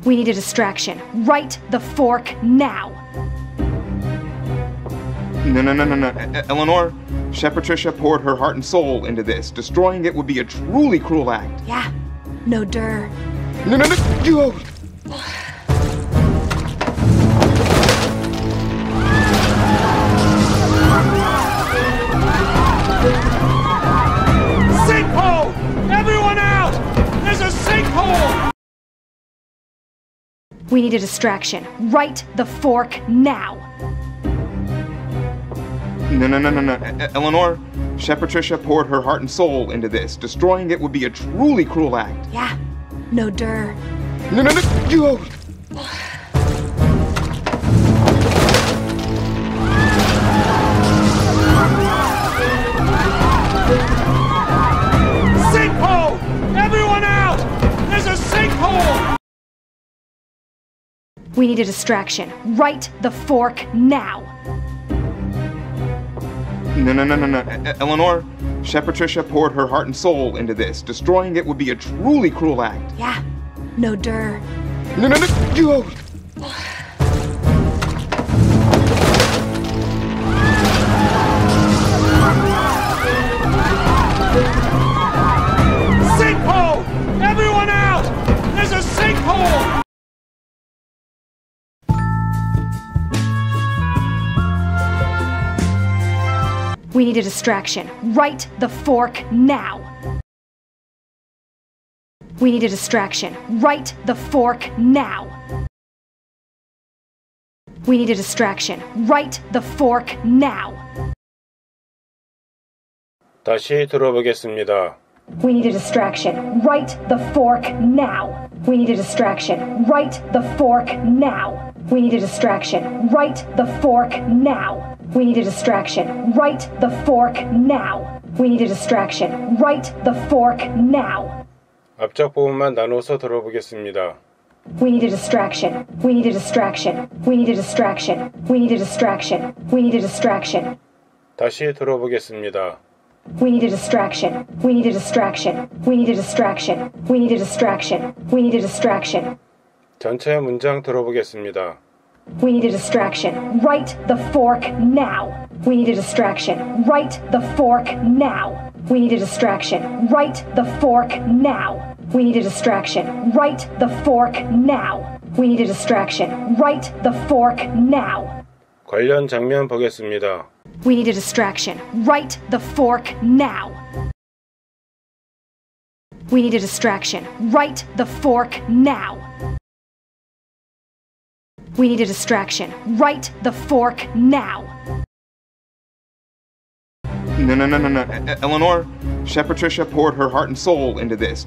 We need a distraction. Right the fork now. No. Eleanor, Chef Patricia poured her heart and soul into this. Destroying it would be a truly cruel act. Yeah. No dir. No. You. Sinkhole! Everyone out! There's a sinkhole! We need a distraction. Right the fork now. No. Eleanor, Chef Patricia poured her heart and soul into this. Destroying it would be a truly cruel act. Yeah. No dir. No. You. Sinkhole! Everyone out! There's a sinkhole! We need a distraction. Right the fork now. No. Eleanor, Chef Patricia poured her heart and soul into this. Destroying it would be a truly cruel act. Yeah. No dir. No. You. Sinkhole! Everyone out! There's a sinkhole! We need a distraction. Right the fork now. We need a distraction. Right the fork now. We need a distraction. Right the fork now. 다시 들어보겠습니다. We need a distraction. Right the fork now. We need a distraction. Right the fork now. We need a distraction. Right the fork now. We need a distraction. Right the fork now. We need a distraction. Right the fork now. 앞쪽 부분만 나눠서 들어보겠습니다. We need a distraction. We need a distraction. We need a distraction. We need a distraction. We need a distraction. 다시 들어보겠습니다. We need a distraction. We need a distraction. We need a distraction. We need a distraction. We need a distraction. 전체 문장 들어보겠습니다. We need a distraction. Right the fork now. We need a distraction. Right the fork now. We need a distraction. Right the fork now. We need a distraction. Right the fork now. We need a distraction. Right the fork now. 관련 장면 보겠습니다. We need a distraction. Right the fork now. We need a distraction. Right the fork now. We need a distraction. Right the fork now. No. Eleanor, Chef Patricia poured her heart and soul into this.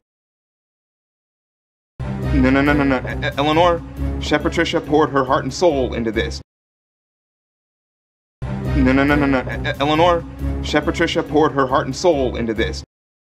No. Eleanor, Chef Patricia poured her heart and soul into this. No. Eleanor, Chef Patricia poured her heart and soul into this.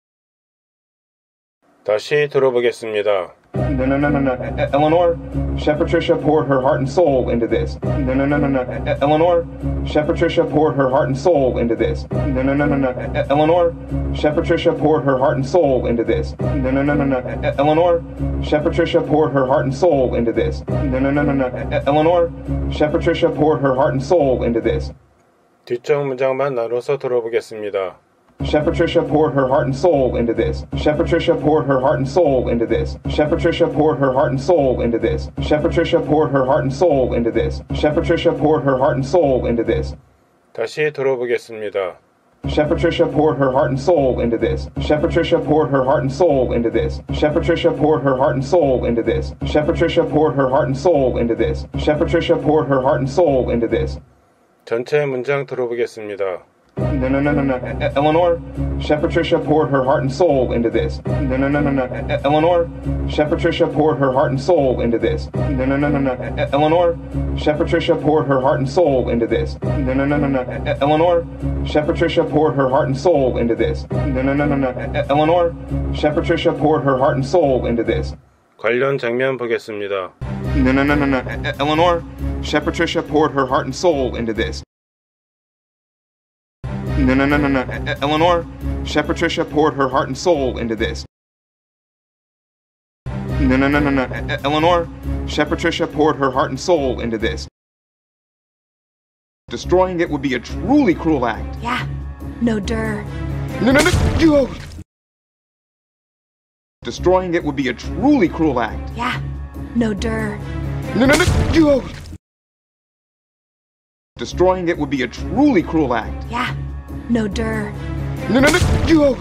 다시 들어보겠습니다. No. Eleanor, Chef Patricia poured her heart and soul into this. No. Eleanor, Chef Patricia poured her heart and soul into this. No. Eleanor, Chef Patricia poured her heart and soul into this. No. Eleanor, Chef Patricia poured her heart and soul into this. No. Eleanor, Chef Patricia poured her heart and soul into this. 뒤쪽 문장만 나눠서 들어보겠습니다. Chef Patricia poured her heart and soul into this. Chef Patricia poured her heart and soul into this. Chef Patricia poured her heart and soul into this. Chef Patricia poured her heart and soul into this. Chef Patricia poured her heart and soul into this. 다시 들어보겠습니다. Chef Patricia poured her heart and soul into this. Chef Patricia poured her heart and soul into this. Chef Patricia poured her heart and soul into this. Chef Patricia poured her heart and soul into this. Chef Patricia poured her heart and soul into this. 전체 문장 들어보겠습니다. No. Eleanor, Chef Patricia poured her heart and soul into this. No. Eleanor, Chef Patricia poured her heart and soul into this. No. Eleanor, Chef Patricia poured her heart and soul into this. No. Eleanor, Chef Patricia poured her heart and soul into this. No. Eleanor, Chef Patricia poured her heart and soul into this. 관련 장면 보겠습니다. No. Eleanor, Chef Patricia poured her heart and soul into this. No. Eleanor, Chef Patricia poured her heart and soul into this. No. Eleanor, Chef Patricia poured her heart and soul into this. Destroying it would be a truly cruel act. Yeah. No dir. No. Destroying it would be a truly cruel act. Yeah. No dir. No. Destroying it would be a truly cruel act. Yeah. No dir. No.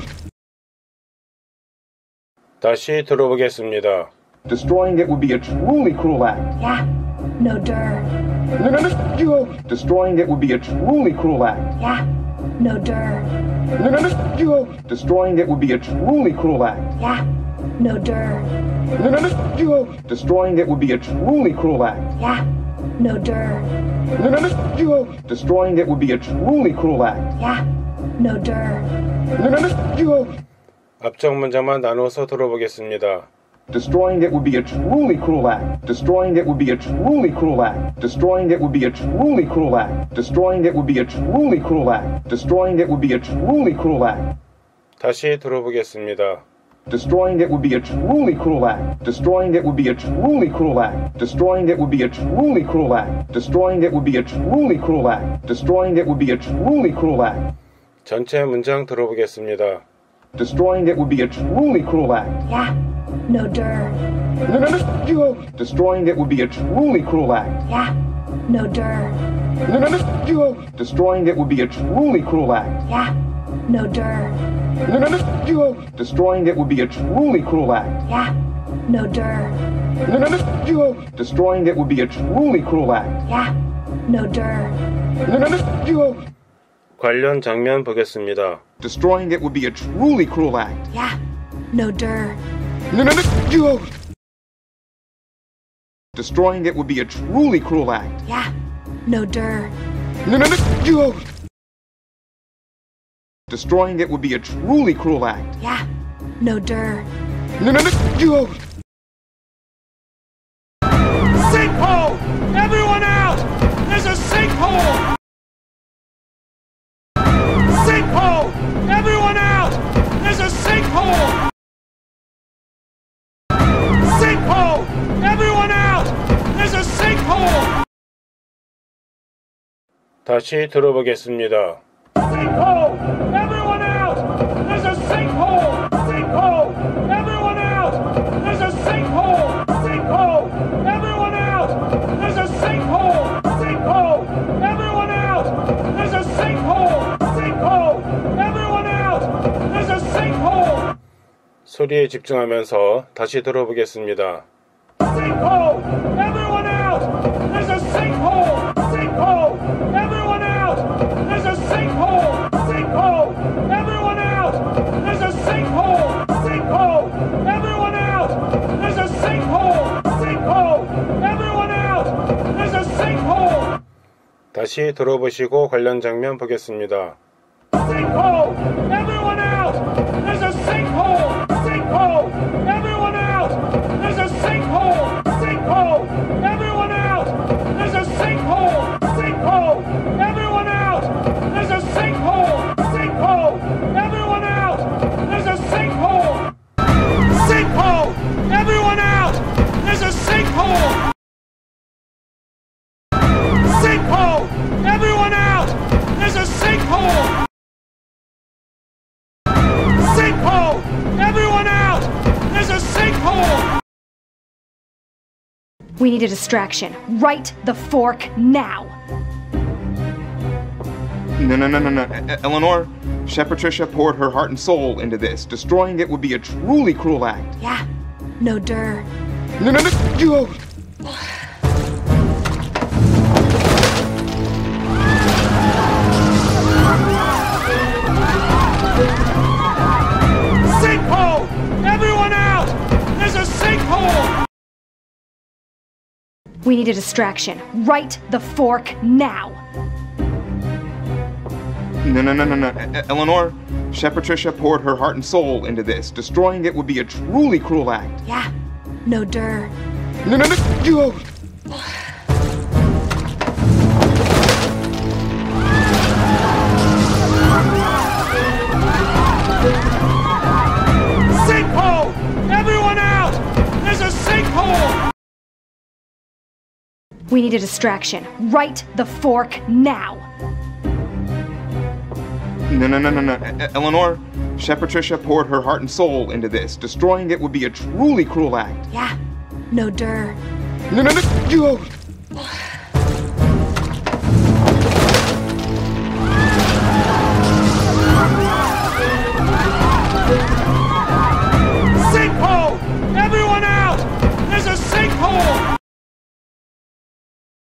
다시 들어보겠습니다. Destroying it would be a truly cruel act. Yeah. No dir. No. Destroying it would be a truly cruel act. Yeah. No dir. No. Destroying it would be a truly cruel act. Yeah. No dir. No. Destroying it would be a truly cruel act. Yeah. No dir. No. Destroying it would be a truly cruel act. Yeah. No dir. No. 앞쪽 문장만 나눠서 들어보겠습니다. Destroying it would be a truly cruel act. Destroying it would be a truly cruel act. Destroying it would be a truly cruel act. Destroying it would be a truly cruel act. Destroying it would be a truly cruel act. 다시 들어보겠습니다. Destroying it would be a truly cruel act. Destroying it would be a truly cruel act. Destroying it would be a truly cruel act. Destroying it would be a truly cruel act. Destroying it would be a truly cruel act. 전체 문장 들어보겠습니다. Destroying it would be a truly cruel act. Yeah. No dir. No. Destroying it would be a truly cruel act. Yeah. No dir. No. Destroying it would be a truly cruel act. Yeah. No dir. No. Destroying it would be a truly cruel act. Yeah. No dir. No. Destroying it would be a truly cruel act. Yeah. No dir. No. 관련 장면 보겠습니다. Destroying it would be a truly cruel act. Yeah. No dir. No. Destroying it would be a truly cruel act. Yeah. No dir. No. Destroying it would be a truly cruel act. Yeah. No dir. No. Sinkhole! Everyone out! There's a sinkhole! Sinkhole! Everyone out! There's a sinkhole! Sinkhole! Everyone out! There's a sinkhole! 다시 들어보겠습니다. Sinkhole! Everyone out! There's a sinkhole! Sinkhole! Everyone out! There's a sinkhole! Sinkhole! Everyone out! There's a sinkhole! Sinkhole! Everyone out! There's a sinkhole! Sinkhole! Everyone out! There's a sinkhole! 소리에 집중하면서 다시 들어보겠습니다. Sinkhole! Everyone out! There's a sinkhole! Sinkhole! Everyone out! There's a sinkhole! Sinkhole! Everyone out! There's a sinkhole! Sinkhole! Everyone out! There's a sinkhole! Sinkhole! Everyone out! There's a sinkhole! 다시 들어보시고 관련 장면 보겠습니다. Sinkhole! Everyone out! There's a sinkhole! Sinkhole! Everyone out! There's a sinkhole! Sinkhole! Everyone out! There's a sinkhole! Sinkhole! Everyone out! There's a sinkhole! Sinkhole! Everyone out! There's a sinkhole! Sinkhole! Everyone out! There's a sinkhole! Sinkhole! Everyone out! There's a sinkhole! Sinkhole! Everyone out! There's a sinkhole! We need a distraction. Right the fork now. No. Eleanor, Chef Patricia poured her heart and soul into this. Destroying it would be a truly cruel act. Yeah. No dir. No. Sinkhole! Everyone out! There's a sinkhole! We need a distraction. Right the fork now. No. Eleanor, Chef Patricia poured her heart and soul into this. Destroying it would be a truly cruel act. Yeah. No dir. No. Sinkhole! Everyone out! There's a We need a distraction. Right the fork now. No. Eleanor, Chef Patricia poured her heart and soul into this. Destroying it would be a truly cruel act. Yeah. No, der. No.